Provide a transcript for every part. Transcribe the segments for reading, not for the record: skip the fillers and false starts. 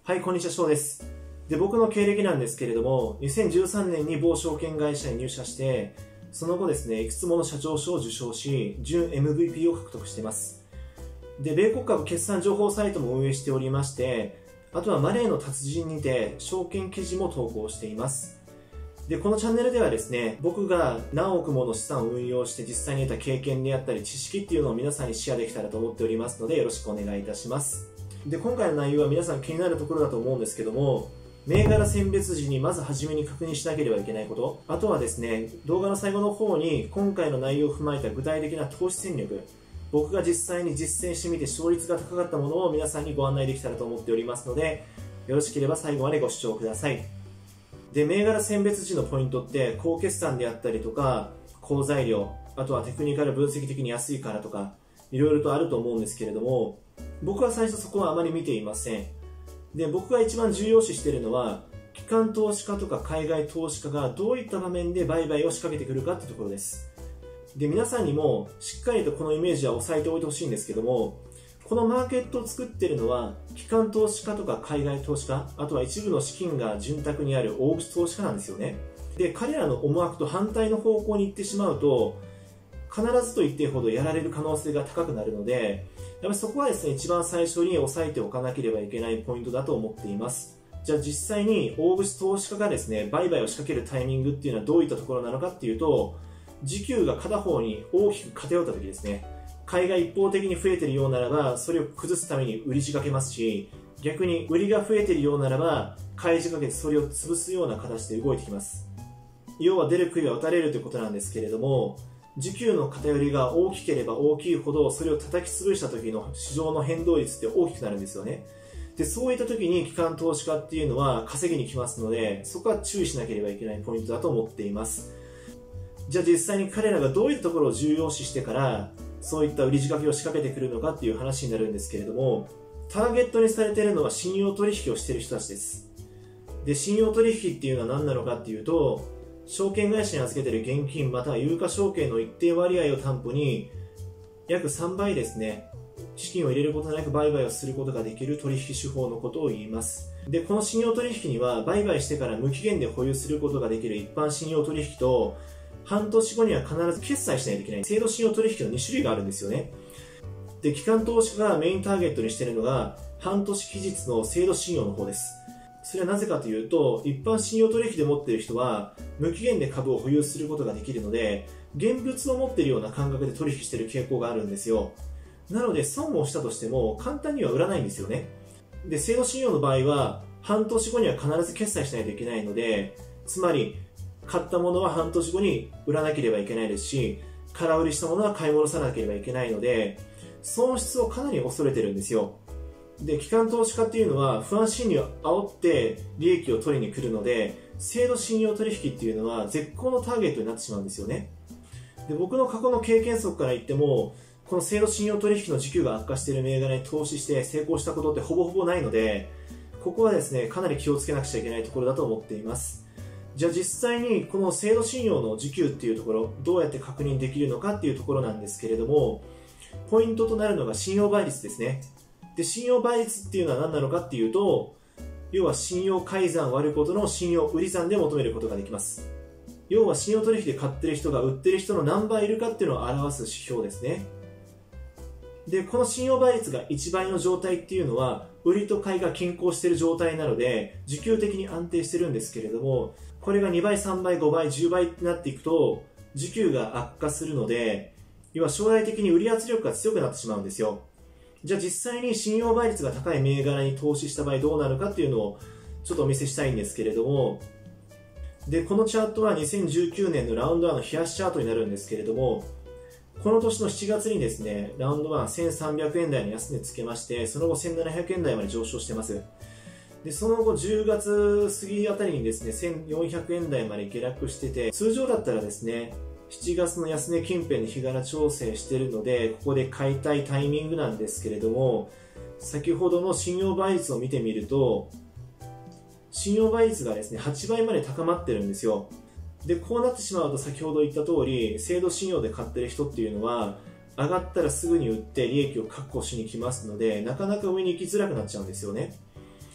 はい、こんにちは、翔です。で、僕の経歴なんですけれども、2013年に某証券会社に入社して、その後ですね、いくつもの社長賞を受賞し、準 MVP を獲得しています。で、米国株決算情報サイトも運営しておりまして、あとはマネーの達人にて、証券記事も投稿しています。で、このチャンネルではですね、僕が何億もの資産を運用して実際に得た経験であったり知識っていうのを皆さんにシェアできたらと思っておりますので、よろしくお願いいたします。で、今回の内容は皆さん気になるところだと思うんですけども、銘柄選別時にまず初めに確認しなければいけないこと、あとはですね、動画の最後の方に今回の内容を踏まえた具体的な投資戦略、僕が実際に実践してみて勝率が高かったものを皆さんにご案内できたらと思っておりますので、よろしければ最後までご視聴ください。で、銘柄選別時のポイントって、高決算であったりとか、好材料、あとはテクニカル分析的に安いからとか、いろいろとあると思うんですけれども、僕は最初そこはあまり見ていません。で、僕が一番重要視しているのは、機関投資家とか海外投資家がどういった場面で売買を仕掛けてくるかってところです。で、皆さんにもしっかりとこのイメージは押さえておいてほしいんですけども、このマーケットを作っているのは、機関投資家とか海外投資家、あとは一部の資金が潤沢にある大口投資家なんですよね。で、彼らの思惑と反対の方向に行ってしまうと、必ずと言っていいほどやられる可能性が高くなるので、やっぱりそこはですね、一番最初に押さえておかなければいけないポイントだと思っています。じゃあ実際に大口投資家がですね、売買を仕掛けるタイミングっていうのはどういったところなのかっていうと、時給が片方に大きく偏った時ですね。買いが一方的に増えているようならば、それを崩すために売り仕掛けますし、逆に売りが増えているようならば、買い仕掛けてそれを潰すような形で動いてきます。要は出る杭は打たれるということなんですけれども、需給の偏りが大きければ大きいほど、それを叩き潰した時の市場の変動率って大きくなるんですよね。で、そういった時に機関投資家っていうのは稼ぎに来ますので、そこは注意しなければいけないポイントだと思っています。じゃあ実際に彼らがどういったところを重要視してから、そういった売り仕掛けを仕掛けてくるのかっていう話になるんですけれども、ターゲットにされているのは信用取引をしている人たちです。で、信用取引っていうのは何なのかっていうと、証券会社に預けている現金または有価証券の一定割合を担保に約3倍ですね、資金を入れることなく売買をすることができる取引手法のことを言います。で、この信用取引には売買してから無期限で保有することができる一般信用取引と、半年後には必ず決済しないといけない制度信用取引の2種類があるんですよね。で、機関投資家がメインターゲットにしているのが半年期日の制度信用の方です。それはなぜかというと、一般信用取引で持っている人は無期限で株を保有することができるので、現物を持っているような感覚で取引している傾向があるんですよ。なので損をしたとしても簡単には売らないんですよね。で、制度信用の場合は半年後には必ず決済しないといけないので、つまり買ったものは半年後に売らなければいけないですし、空売りしたものは買い戻さなければいけないので、損失をかなり恐れてるんですよ。で、機関投資家っていうのは不安心理を煽って利益を取りに来るので、制度信用取引っていうのは絶好のターゲットになってしまうんですよね。で、僕の過去の経験則から言っても、この制度信用取引の時給が悪化している銘柄に投資して成功したことってほぼほぼないので、ここはですね、かなり気をつけなくちゃいけないところだと思っています。じゃあ実際にこの制度信用の時給っていうところ、どうやって確認できるのかっていうところなんですけれども、ポイントとなるのが信用倍率ですね。で、信用倍率っていうのは何なのかっていうと、要は信用改ざん割ることの信用売り算で求めることができます。要は信用取引で買ってる人が売ってる人の何倍いるかっていうのを表す指標ですね。で、この信用倍率が1倍の状態っていうのは、売りと買いが均衡している状態なので、需給的に安定してるんですけれども、これが2倍、3倍、5倍、10倍ってなっていくと、需給が悪化するので、要は将来的に売り圧力が強くなってしまうんですよ。じゃあ実際に信用倍率が高い銘柄に投資した場合どうなるかっていうのをちょっとお見せしたいんですけれども、で、このチャートは2019年のラウンド1の冷やしチャートになるんですけれども、この年の7月にですね、ラウンド1 1300円台の安値つけまして、その後1700円台まで上昇してます。で、その後10月過ぎあたりにですね、1400円台まで下落してて、通常だったらですね、7月の安値近辺に日柄調整しているので、ここで買いたいタイミングなんですけれども、先ほどの信用倍率を見てみると、信用倍率がですね、8倍まで高まってるんですよ。で、こうなってしまうと先ほど言った通り、制度信用で買ってる人っていうのは、上がったらすぐに売って利益を確保しに来ますので、なかなか上に行きづらくなっちゃうんですよね。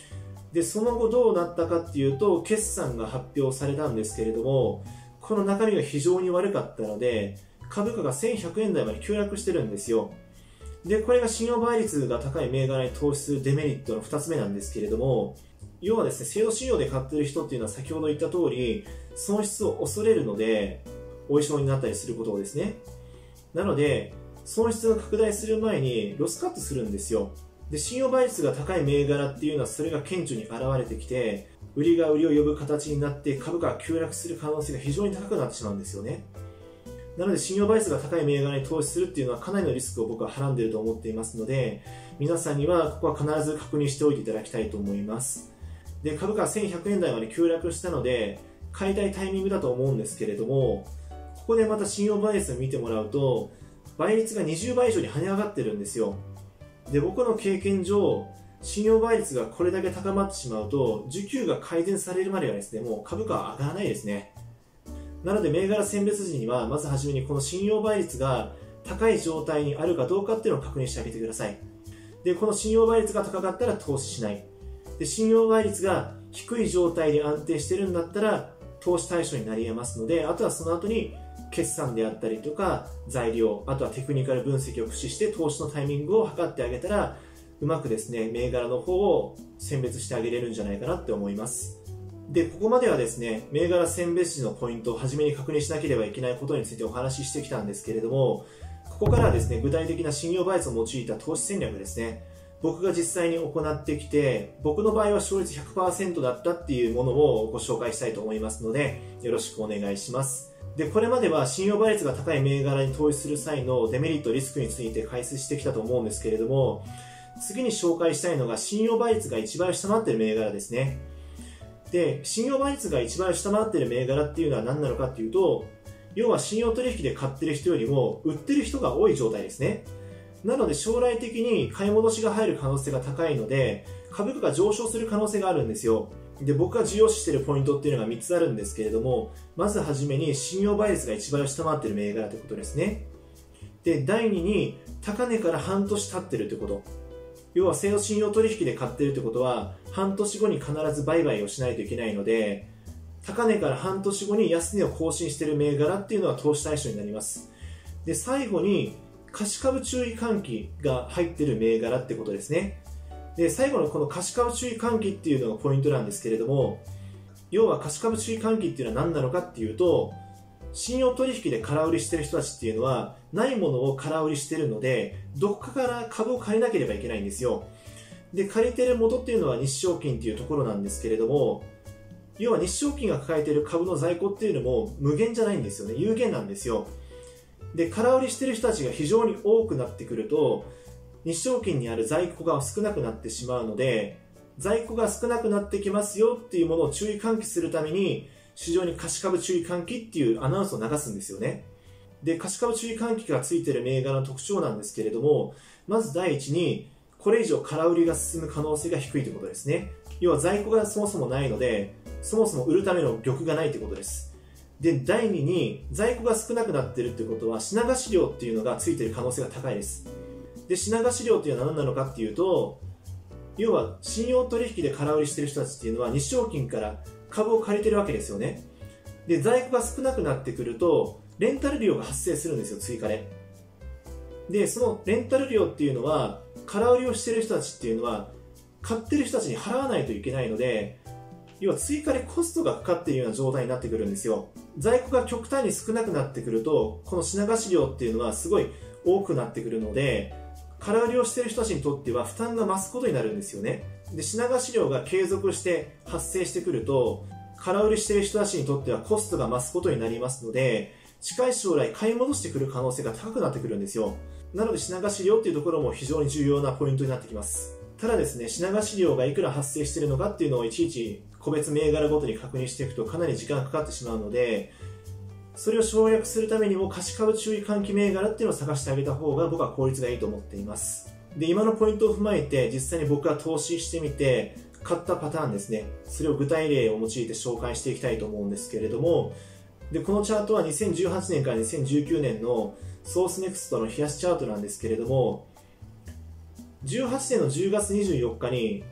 でその後どうなったかっていうと、決算が発表されたんですけれども、この中身が非常に悪かったので、株価が1100円台まで急落してるんですよ。でこれが信用倍率が高い銘柄に投資するデメリットの2つ目なんですけれども、要はですね、制度信用で買っている人っていうのは先ほど言った通り損失を恐れるのでお衣装になったりすることをですね。なので損失が拡大する前にロスカットするんですよ。で信用倍率が高い銘柄っていうのはそれが顕著に現れてきて、売りが売りを呼ぶ形になって株価が急落する可能性が非常に高くなってしまうんですよね。なので信用倍率が高い銘柄に投資するっていうのはかなりのリスクを僕ははらんでいると思っていますので、皆さんにはここは必ず確認しておいていただきたいと思います。で株価は1100円台まで急落したので買いたいタイミングだと思うんですけれども、ここでまた信用倍率を見てもらうと倍率が20倍以上に跳ね上がってるんですよ。で僕の経験上、信用倍率がこれだけ高まってしまうと需給が改善されるまではですね、もう株価は上がらないですね。なので銘柄選別時にはまずはじめにこの信用倍率が高い状態にあるかどうかっていうのを確認してあげてください。でこの信用倍率が高かったら投資しない。で信用倍率が低い状態で安定してるんだったら投資対象になり得ますので、あとはその後に決算であったりとか材料、あとはテクニカル分析を駆使して投資のタイミングを測ってあげたら、うまくですね銘柄の方を選別してあげれるんじゃないかなって思います。でここまではですね、銘柄選別時のポイントを初めに確認しなければいけないことについてお話ししてきたんですけれども、ここからはですね、具体的な信用倍率を用いた投資戦略ですね、僕が実際に行ってきて、僕の場合は勝率 100% だったっていうものをご紹介したいと思いますので、よろしくお願いします。でこれまでは信用倍率が高い銘柄に投資する際のデメリット、リスクについて解説してきたと思うんですけれども、次に紹介したいのが信用倍率が1倍を下回っている銘柄ですね。で信用倍率が1倍を下回っている銘柄っていうのは何なのかっていうと、要は信用取引で買ってる人よりも売ってる人が多い状態ですね。なので将来的に買い戻しが入る可能性が高いので、株価が上昇する可能性があるんですよ。で僕が重要視しているポイントっていうのが3つあるんですけれども、まずはじめに信用倍率が1倍を下回っている銘柄ということですね。で第2に高値から半年経っているということ。要は制度信用取引で買っているということは半年後に必ず売買をしないといけないので、高値から半年後に安値を更新している銘柄っていうのは投資対象になります。で最後に貸株注意喚起が入っている銘柄ってことですね。で最後のこの貸株注意喚起っていうのがポイントなんですけれども、要は貸株注意喚起っていうのは何なのかっていうと、信用取引で空売りしてる人たちっていうのはないものを空売りしてるので、どこかから株を借りなければいけないんですよ。で借りてる元っていうのは日証金っていうところなんですけれども、要は日証金が抱えている株の在庫っていうのも無限じゃないんですよね、有限なんですよ。で空売りしてる人たちが非常に多くなってくると、日証金にある在庫が少なくなってしまうので、在庫が少なくなってきますよっていうものを注意喚起するために市場に貸株注意喚起っていうアナウンスを流すんですよね。で貸株注意喚起がついている銘柄の特徴なんですけれども、まず第一にこれ以上空売りが進む可能性が低いということですね。要は在庫がそもそもないので、そもそも売るための玉がないということです。で第2に在庫が少なくなっているということは品貸し料っていうのがついている可能性が高いです。で品貸し料っていうのは何なのかっていうと、要は信用取引で空売りしている人たちっていうのは日証金から株を借りてるわけですよね。で在庫が少なくなってくるとレンタル料が発生するんですよ、追加で。でそのレンタル料っていうのは空売りをしている人たちっていうのは買ってる人たちに払わないといけないので、要は追加でコストがかかっているような状態になってくるんですよ。在庫が極端に少なくなってくるとこの品貸し料っていうのはすごい多くなってくるので、空売りをしている人たちにとっては負担が増すことになるんですよね。で品貸し料が継続して発生してくると、空売りしている人たちにとってはコストが増すことになりますので、近い将来買い戻してくる可能性が高くなってくるんですよ。なので品貸し料っていうところも非常に重要なポイントになってきます。ただですね、品貸し料がいくら発生しているのかっていうのをいちいち個別銘柄ごとに確認していくとかなり時間がかかってしまうので、それを省略するためにも貸株注意喚起銘柄っていうのを探してあげた方が僕は効率がいいと思っています。で今のポイントを踏まえて実際に僕が投資してみて買ったパターンですね、それを具体例を用いて紹介していきたいと思うんですけれども、でこのチャートは2018年から2019年のソースネクストの冷やしチャートなんですけれども、18年の10月24日に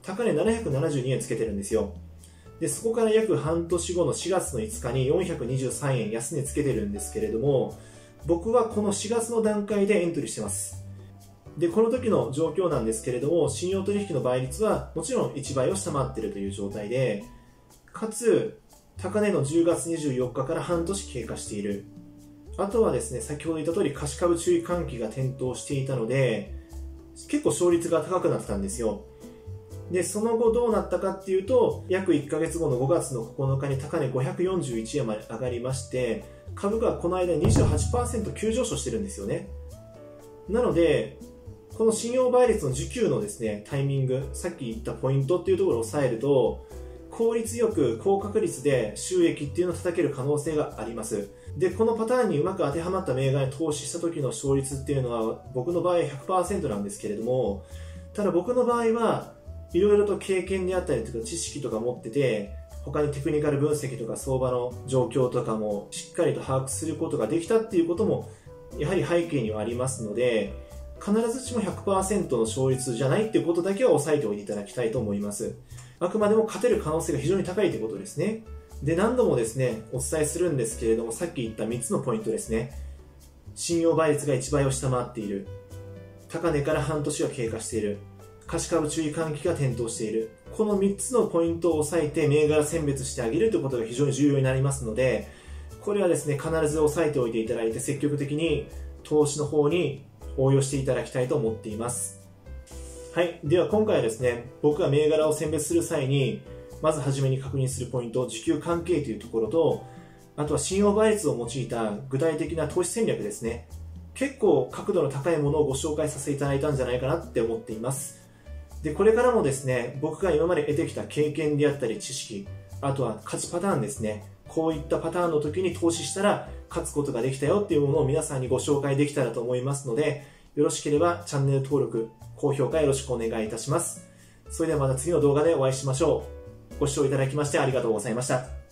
高値772円つけてるんですよ。で、そこから約半年後の4月の5日に423円安値つけてるんですけれども、僕はこの4月の段階でエントリーしてます。で、この時の状況なんですけれども、信用取引の倍率はもちろん1倍を下回っているという状態で、かつ、高値の10月24日から半年経過している。あとはですね、先ほど言った通り貸し株注意喚起が点灯していたので、結構勝率が高くなってたんですよ。で、その後どうなったかっていうと、約1ヶ月後の5月の9日に高値541円まで上がりまして、株価はこの間 28% 急上昇してるんですよね。なので、この信用倍率の需給のですね、タイミング、さっき言ったポイントっていうところを押さえると、効率よく高確率で収益っていうのを叩ける可能性があります。で、このパターンにうまく当てはまった銘柄に投資した時の勝率っていうのは、僕の場合 100% なんですけれども、ただ僕の場合はいろいろと経験であったりとか知識とか持ってて、他にテクニカル分析とか相場の状況とかもしっかりと把握することができたっていうこともやはり背景にはありますので、必ずしも 100% の勝率じゃないっていうことだけは押さえておいていただきたいと思います。あくまでも勝てる可能性が非常に高いということですね。で、何度もですね、お伝えするんですけれども、さっき言った3つのポイントですね。信用倍率が1倍を下回っている。高値から半年が経過している。貸し株注意喚起が点灯している。この3つのポイントを押さえて銘柄選別してあげるということが非常に重要になりますので、これはですね、必ず押さえておいていただいて積極的に投資の方に応用していただきたいと思っています。はい。では今回はですね、僕が銘柄を選別する際に、まずはじめに確認するポイント、需給関係というところと、あとは信用倍率を用いた具体的な投資戦略ですね。結構角度の高いものをご紹介させていただいたんじゃないかなって思っています。で、これからもですね、僕が今まで得てきた経験であったり知識、あとは勝ちパターンですね。こういったパターンの時に投資したら勝つことができたよっていうものを皆さんにご紹介できたらと思いますので、よろしければチャンネル登録、高評価よろしくお願いいたします。それではまた次の動画でお会いしましょう。ご視聴いただきましてありがとうございました。